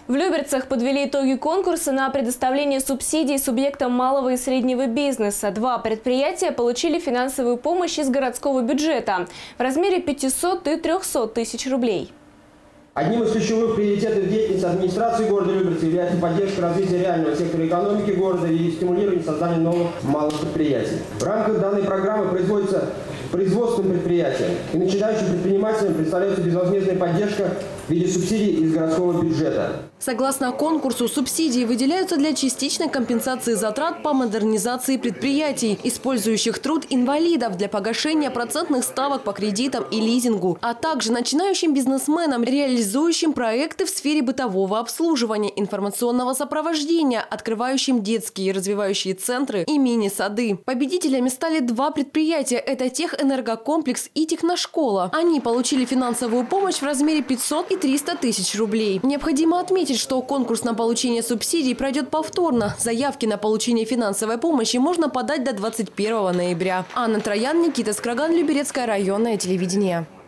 В Люберцах подвели итоги конкурса на предоставление субсидий субъектам малого и среднего бизнеса. 2 предприятия получили финансовую помощь из городского бюджета в размере 500 и 300 тысяч рублей. Одним из ключевых приоритетов деятельности администрации города Люберцы является поддержка развития реального сектора экономики города и стимулирование создания новых малых предприятий. В рамках данной программы производится производственным предприятиям и начинающим предпринимателям представляется безвозмездная поддержка в виде субсидий из городского бюджета. Согласно конкурсу, субсидии выделяются для частичной компенсации затрат по модернизации предприятий, использующих труд инвалидов для погашения процентных ставок по кредитам и лизингу, а также начинающим бизнесменам, реализующим проекты в сфере бытового обслуживания, информационного сопровождения, открывающим детские и развивающие центры и мини-сады. Победителями стали 2 предприятия – это Техэнергокомплекс и Техношкола. Они получили финансовую помощь в размере 500 и 300 тысяч рублей. Необходимо отметить, что конкурс на получение субсидий пройдет повторно. Заявки на получение финансовой помощи можно подать до 21 ноября. Анна Троян, Никита Скраган, Люберецкое районное телевидение.